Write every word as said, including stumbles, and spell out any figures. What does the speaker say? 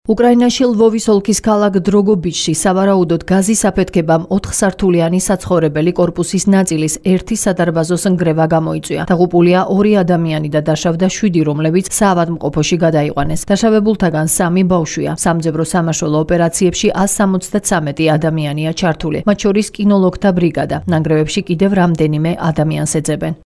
უკრაინაში ლვოვის ოლქის ქალაქ დროგობიჩში სავარაუდოდ გაზის აფეთქებამ ოთხსართულიანი საცხოვრებელი კორპუსის ნაწილის ერთი სადარბაზოს ნგრევა გამოიწვია. დაღუპულია ორი ადამიანი და დაშავდა შვიდი, რომლებიც საავადმყოფოში გადაიყვანეს. დაშავებულთაგან სამი ბავშვია. სამძებრო სამაშველო ოპერაციებში ას სამოცდათვრამეტი ადამიანია ჩართული, მათ შორის კინოლოგთა ბრიგადა. ნანგრევებში კიდევ რამდენიმე ადამიანს ეძებენ.